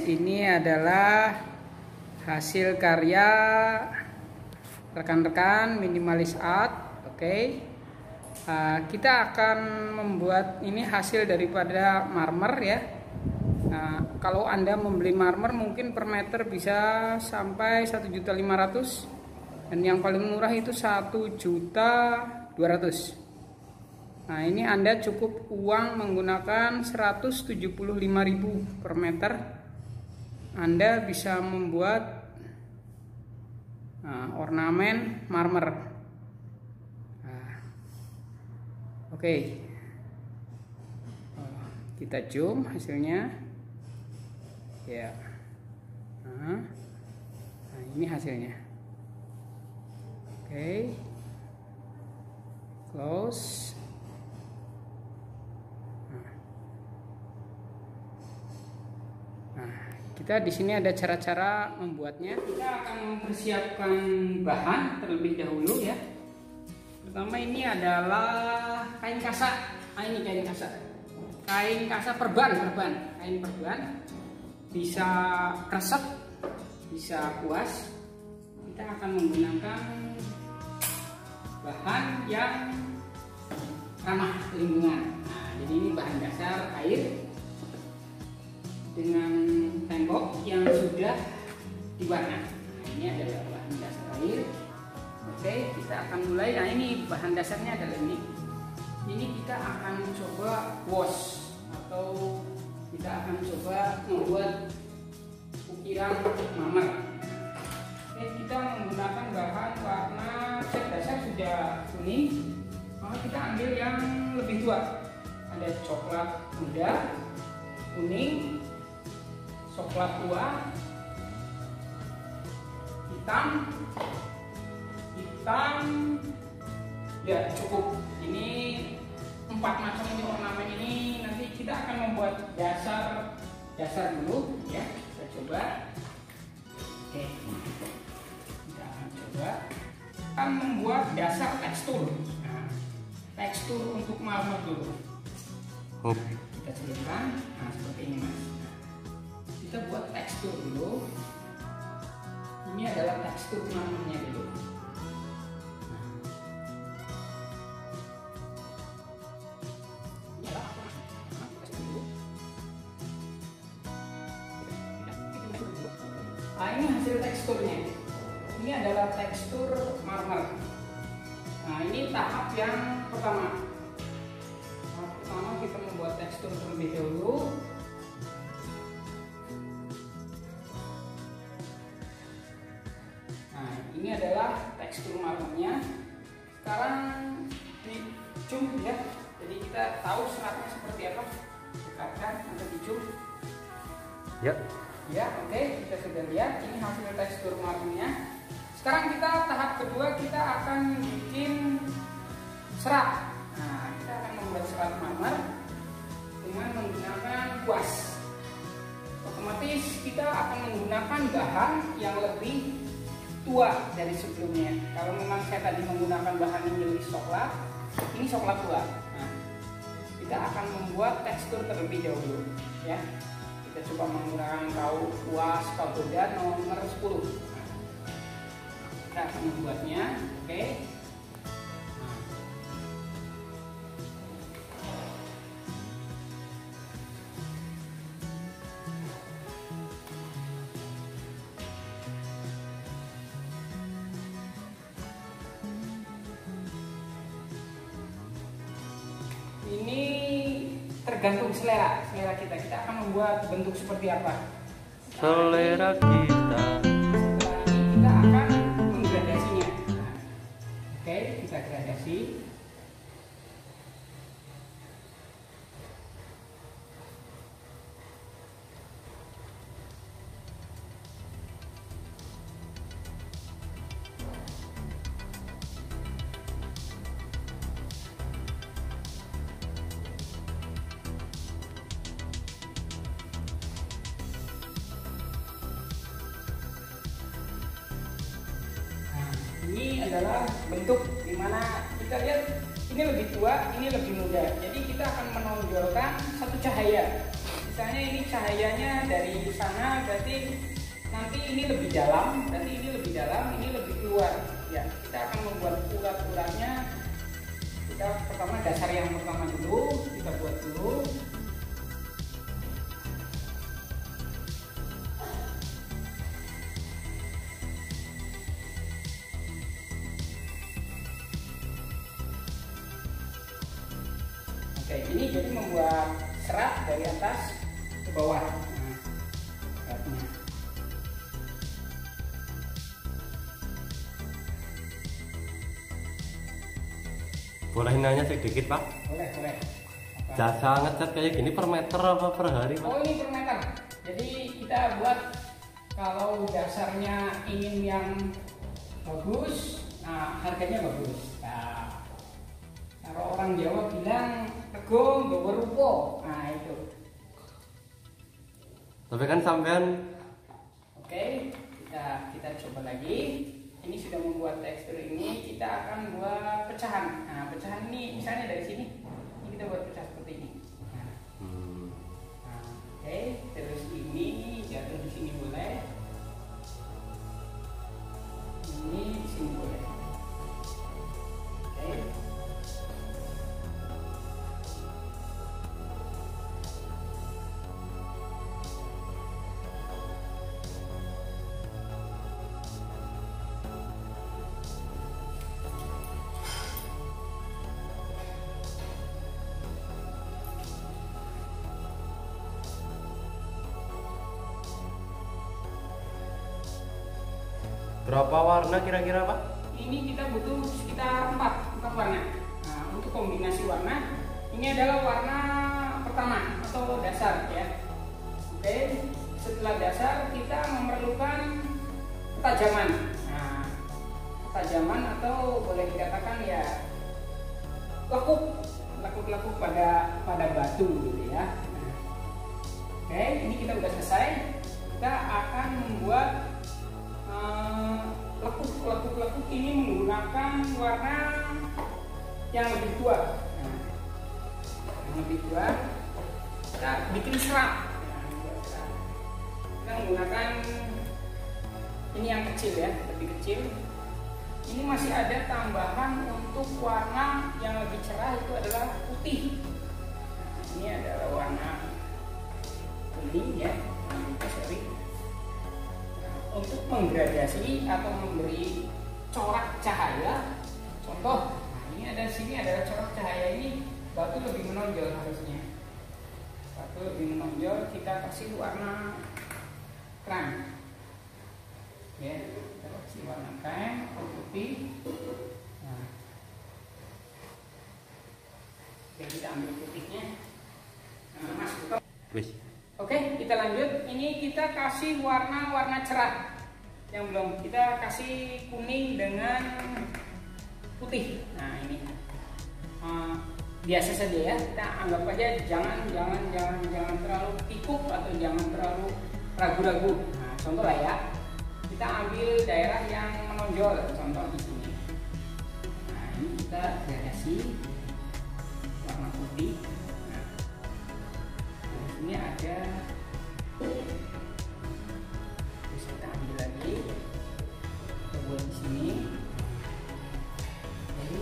ini adalah hasil karya rekan-rekan minimalis art. Oke. Kita akan membuat ini hasil daripada marmer ya. Kalau Anda membeli marmer mungkin per meter bisa sampai 1.500.000 dan yang paling murah itu 1.200.000. Nah, ini Anda cukup uang menggunakan 175.000 per meter. Anda bisa membuat ornamen marmer. Oke. Kita zoom hasilnya. Ya. Nah, ini hasilnya. Oke. Close. Kita di sini ada cara-cara membuatnya. Kita akan mempersiapkan bahan terlebih dahulu ya. Pertama ini adalah kain kasa. Ini kain kasa. Kain kasa perban. Kain perban. Bisa kresek, bisa kuas. Kita akan menggunakan bahan yang ramah lingkungan. Nah, jadi ini bahan dasar air dengan tembok yang sudah diwarna. Nah, ini adalah bahan dasar air. Oke, kita akan mulai. Nah, ini bahan dasarnya adalah ini. Ini kita akan coba wash atau kita akan coba membuat ukiran marmer. Oke, kita menggunakan bahan warna cat dasar sudah kuning. Maka kita ambil yang lebih tua. Ada coklat muda, kuning, coklat tua, hitam, ya cukup. Ini 4 macam ini ornamen ini. Nanti kita akan membuat dasar dulu ya. Kita coba. Oke, kita akan coba akan membuat dasar tekstur. Nah, tekstur untuk marmer dulu. Kita celupkan. Nah, seperti ini mas. Kita buat tekstur dulu. Ini adalah tekstur marmernya dulu. Nah, ini hasil teksturnya. Ini adalah tekstur marmer. Nah, ini tahap yang pertama. Tahap pertama kita membuat tekstur terlebih dahulu. Ini adalah tekstur marmernya. Sekarang dicum ya. Jadi kita tahu seratnya seperti apa. Dekatkan atau dicum. Ya. Ya, oke. Kita sudah lihat. Ini hasil tekstur marmernya. Sekarang kita tahap kedua, kita akan bikin serat. Nah, kita akan membuat serat marmer dengan menggunakan kuas. Otomatis kita akan menggunakan bahan yang lebih tua dari sebelumnya. Kalau memang saya tadi menggunakan bahan yang lebih coklat, ini coklat tua. Nah, kita akan membuat tekstur terlebih dahulu ya. Kita coba menggunakan kayu kuas pagoda nomor 10. Nah, kita akan membuatnya. Oke. Ini tergantung selera kita. Kita akan membuat bentuk seperti apa. Selera kita. Setelah ini kita akan menggradasinya. Oke, kita gradasi. Ini adalah bentuk dimana kita lihat ini lebih tua, ini lebih muda. Jadi kita akan menonjolkan satu cahaya. misalnya ini cahayanya dari sana, berarti nanti ini lebih dalam, berarti ini lebih dalam, ini lebih keluar. Ya, kita akan membuat urat-uratnya. Kita pertama dasar yang pertama dulu, kita buat dulu. Oke, ini jadi membuat serat dari atas ke bawah. Nah, seratnya. Boleh nanya sedikit Pak? Boleh, boleh. Jasa ngecat kayak gini per meter apa per hari Pak? Oh, ini per meter. Jadi kita buat kalau dasarnya ingin yang bagus, nah harganya bagus. Nah, kalau orang Jawa bilang rego nggawa rupo. Nah, itu. Tapi kan sampean Oke, kita coba lagi. Ini sudah membuat tekstur ini, kita akan buat pecahan. Nah, pecahan ini misalnya dari sini, ini kita buat pecah seperti ini. Nah, oke, terus ini jatuh di sini boleh. Ini di sini boleh. Oke. berapa warna kira-kira Pak? Ini kita butuh sekitar 4 warna. Nah, untuk kombinasi warna, ini adalah warna pertama atau dasar ya. Oke, setelah dasar kita memerlukan ketajaman. Nah, ketajaman atau boleh dikatakan ya lekuk pada batu gitu ya. Nah, oke, ini kita udah selesai. Kita akan membuat lekuk ini menggunakan warna yang lebih tua. Nah, yang lebih tua kita bikin serat. Kita menggunakan ini yang kecil ya, lebih kecil. Ini masih ada tambahan untuk warna yang lebih cerah, itu adalah putih. Nah, ini adalah warna kuning ya, sorry. Untuk menggradasi atau memberi corak cahaya, contoh, nah ini ada sini adalah corak cahaya ini, batu lebih menonjol harusnya. Batu lebih menonjol, kita kasih warna krem, ya, kita kasih warna krem putih. Nah, jadi kita ambil putihnya. Nah, Mas buka. Oke, kita lanjut. Ini kita kasih warna cerah. Yang belum, kita kasih kuning dengan putih. Nah, ini biasa saja ya. Kita anggap aja jangan terlalu pikuk atau jangan terlalu ragu-ragu. Nah, contoh lah ya. Kita ambil daerah yang menonjol, contoh di sini. Nah, ini kita gradasi warna putih. Ini ada, terus kita ambil lagi, kita buat di sini. Jadi,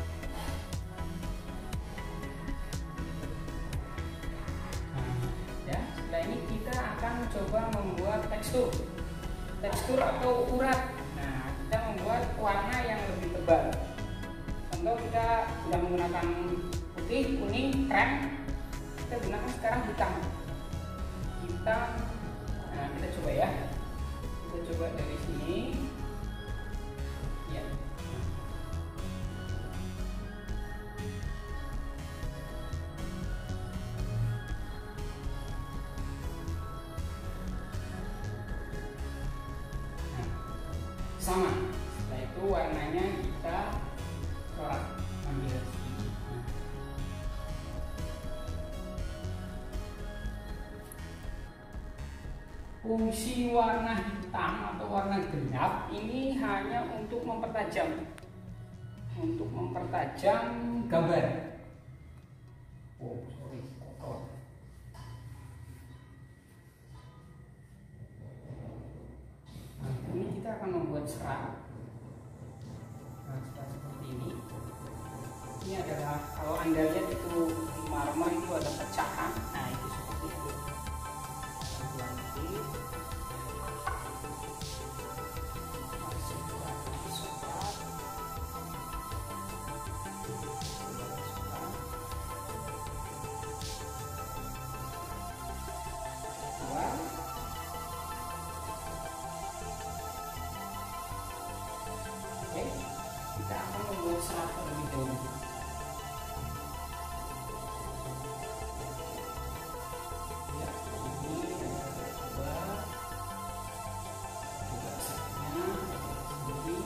ya, setelah ini kita akan coba membuat tekstur atau urat. Nah, kita membuat warna yang lebih tebal. Contoh kita sudah menggunakan putih, kuning, krem. Kita gunakan sekarang hitam. Nah, kita coba ya, kita coba dari sini ya. Nah, sama, setelah itu warnanya kita corak, ambil sini. Fungsi warna hitam atau warna gelap ini hanya untuk mempertajam gambar. Oh, sorry, kotor. kita akan membuat serat. Nah, serat seperti ini. Ini adalah kalau Anda lihat itu di marmer itu ada pecahan. Nah, itu seperti itu. Pelan dikit. Kita akan membuat serat terlebih dahulu. Ya, ini coba seratnya sendiri.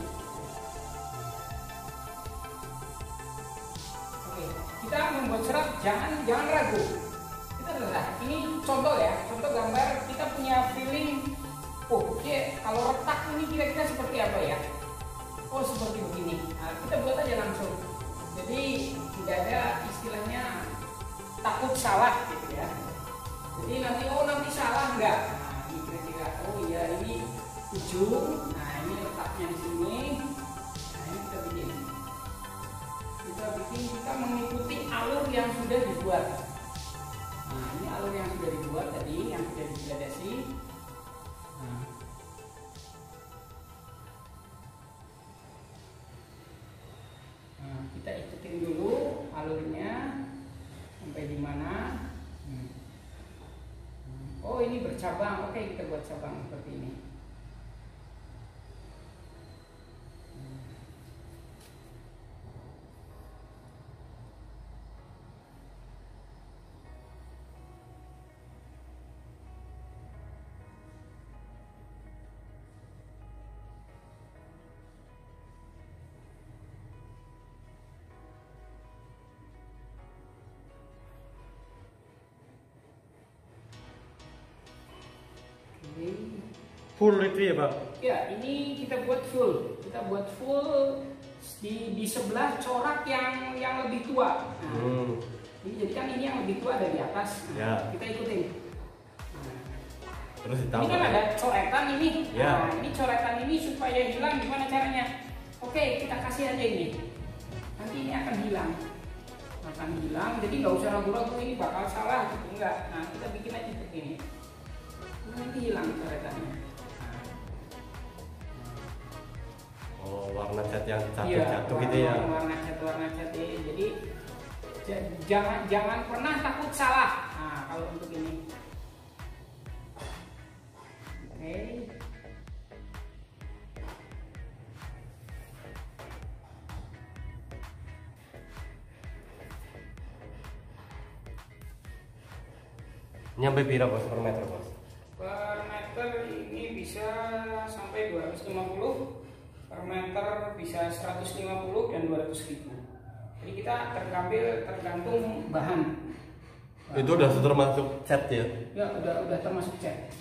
Oke, kita membuat serat jangan ragu. Kita adalah ini contoh ya, contoh gambar kita punya feeling. Oh, kalau retak ini kira-kira seperti apa ya? Oh, seperti begini. Nah, kita buat aja langsung. Jadi tidak ada istilahnya takut salah gitu ya. Jadi nanti salah enggak. Nah, ini kira-kira oh ya ini ujung. Nah, ini letaknya di sini. Nah, ini kita mengikuti alur yang sudah dibuat. Nah, ini alur yang sudah dibuat tadi, yang sudah digradasi. Kita ikutin dulu alurnya sampai di mana. Oh, ini bercabang. Oke, kita buat cabang seperti ini. Full itu ya, Pak? Ya, ini kita buat full. Kita buat full di sebelah corak yang lebih tua. Nah, jadi kan ini yang lebih tua ada di atas. Nah, ya. Kita ikutin. Terus Ini kan ada coretan ini. Ya. Nah, ini coretan ini supaya hilang gimana caranya? Oke, kita kasih aja ini. Nanti ini akan hilang. Jadi nggak usah ragu-ragu ini bakal salah gitu. Enggak. Nah, kita bikin aja seperti ini. Nanti hilang coretannya. Oh, warna cat yang jatuh gitu ya? Warna cat ya. Jadi jangan pernah takut salah. Nah, kalau untuk ini. Oke. Nyampe pira bos per meter bos? Per meter ini bisa sampai 250. Per meter bisa 150 dan 200.000. Jadi kita tergantung bahan. Itu udah termasuk cat ya? Ya udah termasuk cat.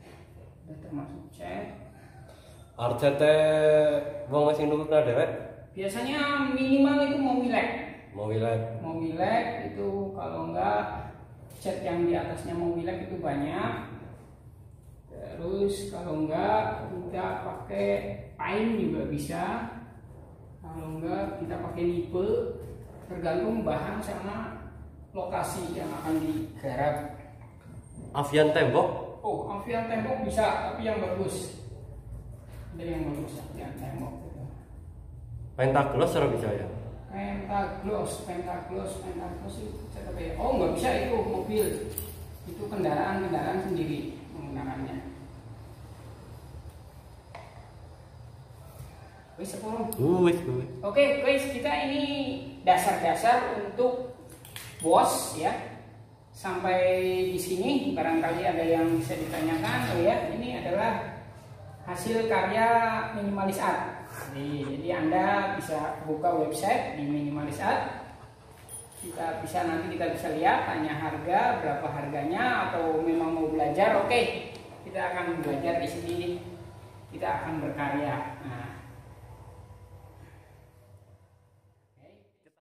RCT wong masih nurut dewek? Biasanya minimal itu mau wilek itu kalau enggak cat yang di atasnya mau wilek itu banyak. Terus kalau enggak kita pakai paint juga bisa. Kalau enggak kita pakai nipe, tergantung bahan sama lokasi yang akan digarap. Avian tembok? Oh, avian tembok bisa, tapi yang bagus. Ada yang bagus avian tembok gitu. Pentagloss ora bisa ya? Pentagloss itu apa ya? Oh, nggak bisa itu mobil. Itu kendaraan sendiri menggunakannya. Wis sepuluh. Oke, guys, kita ini dasar-dasar untuk bos ya. Sampai di sini barangkali ada yang bisa ditanyakan. Oh ya, ini adalah hasil karya Minimalis Art. Jadi Anda bisa buka website di Minimalis Art. Nanti kita bisa lihat tanya harga, berapa harganya, atau memang mau belajar. Oke, kita akan belajar di sini. Kita akan berkarya.